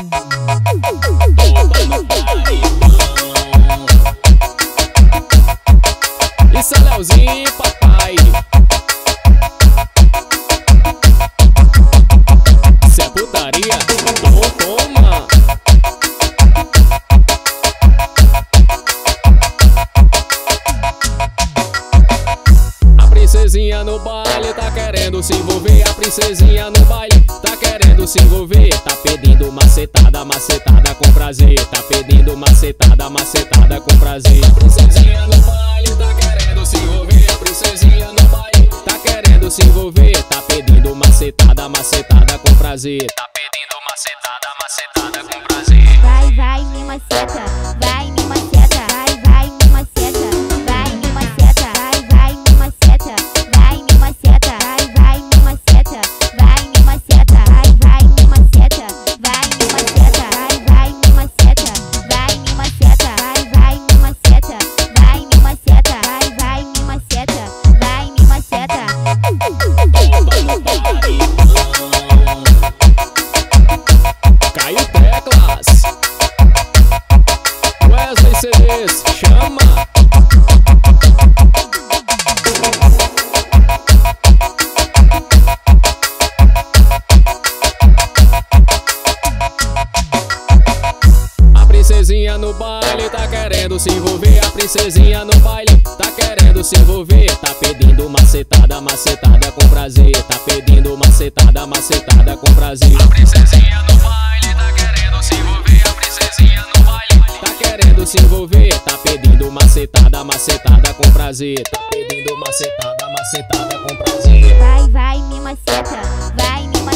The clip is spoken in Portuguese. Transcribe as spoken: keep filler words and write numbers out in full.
Isso é Leozinho, papai. Cê é putaria, então toma. A princesinha no baile tá querendo se envolver. A princesinha no baile tá querendo se envolver. Tá pedindo macetada, macetada com prazer. Tá pedindo macetada, macetada com prazer. A princesinha no baile tá querendo se envolver. A princesinha no baile tá querendo se envolver. Tá pedindo macetada, macetada com prazer. Tá pedindo macetada, macetada com prazer. Vai, vai, me maceta, vai, me maceta, vai, vai, me maceta, vai, me maceta, vai, vai, me maceta, vai, me maceta, vai, vai, me maceta, vai, me maceta, vai, vai, me maceta, vai, me maceta, vai, vai, me maceta, vai, me maceta, vai, vai, me maceta, vai, me maceta, vai, vai, me maceta, vai, me maceta. Caio Teclas, Wesley C Ds, chama. A princesinha no baile tá querendo se envolver. A princesinha no baile tá querendo se envolver. Tá pedindo macetada, macetada com prazer. Tá pedindo macetada, macetada com prazer. A princesinha no baile tá querendo se envolver. A princesinha no baile tá querendo se envolver. Tá pedindo macetada, macetada com prazer. Tá pedindo macetada, macetada com prazer. Vai, vai, me maceta, vai, me maceta.